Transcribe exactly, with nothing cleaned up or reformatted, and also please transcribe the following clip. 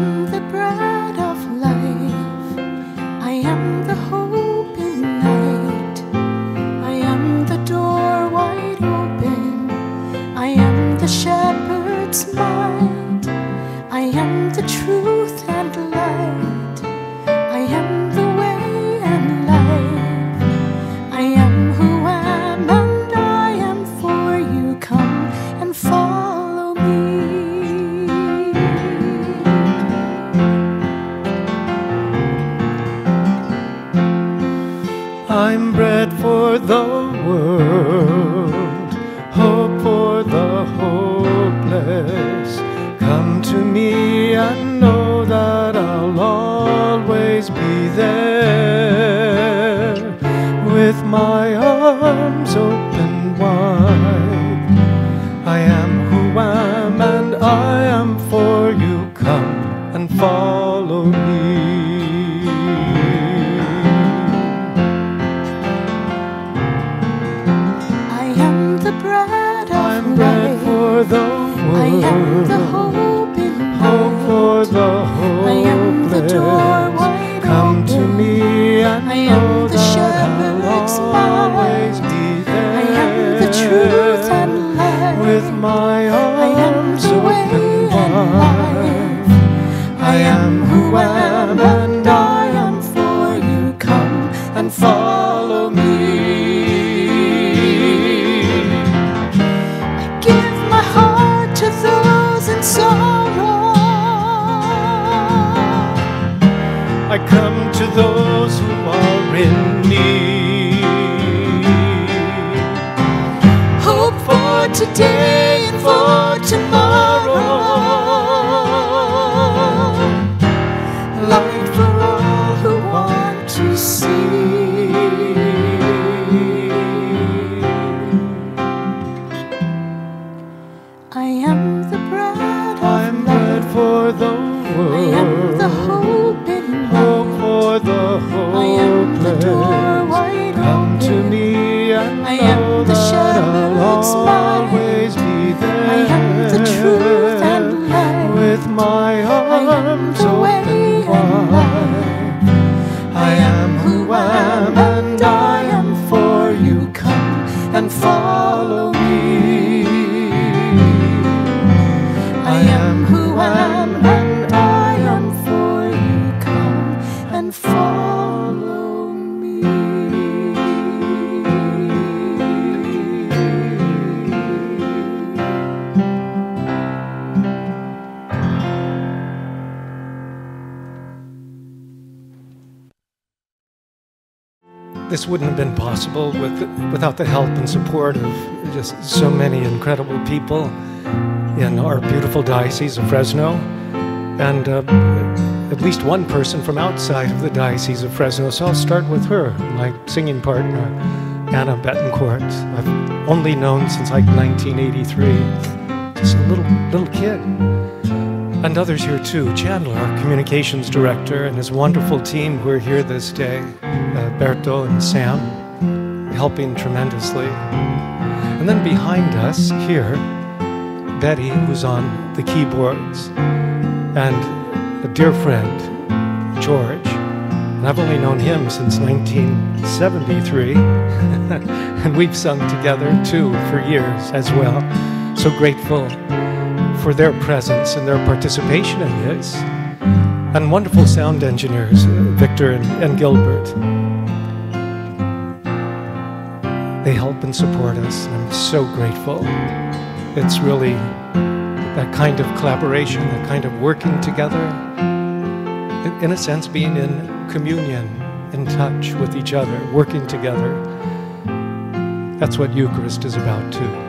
am the bread of life. I am the hope in night. I am the door wide open. I am the shepherd's might. I am the truth and light. I am the way and life. I am who am and I am for you. Come and follow me. I'm bread for the world, hope for the hopeless. Come to me and know that I'll always be there, with my arms open wide. I am who am and I am for you. Come and follow me. I'm bread for the world. I am the hope in hope for the hopeless. I am the door wide Come open. to me and I know am the that shepherd's I'll might. always be there. I am the truth and light. With my I am arms the way open and wide. life. I am who am and I am for you. Come and follow me. I come to those who are in need. Hope for today and for tomorrow. Light for all who want to see. I am the bread of I'm life. bread for the world. I am the hope in hope for the hopeless. I am the door wide Come open. to me and I know am the that shepherd's I'll always might. be there. I am the truth and light. With my I am arms the way open and wide. I am who am and I am for you. Come and follow me. I am who am and I am for you. Come and follow me. This wouldn't have been possible with, without the help and support of just so many incredible people in our beautiful Diocese of Fresno, and uh, at least one person from outside of the Diocese of Fresno. So I'll start with her, my singing partner, Anna Betancourt. I've only known since like nineteen eighty-three, just a little, little kid. And others here too, Chandler, our communications director, and his wonderful team who are here this day, uh, Berto and Sam, helping tremendously. And then behind us here, Betty, who's on the keyboards, and a dear friend, George. And I've only known him since nineteen seventy-three, and we've sung together too for years as well. So grateful for their presence and their participation in this. And wonderful sound engineers, Victor and, and Gilbert. They help and support us, and I'm so grateful. It's really that kind of collaboration, that kind of working together, in a sense being in communion, in touch with each other, working together. That's what Eucharist is about too.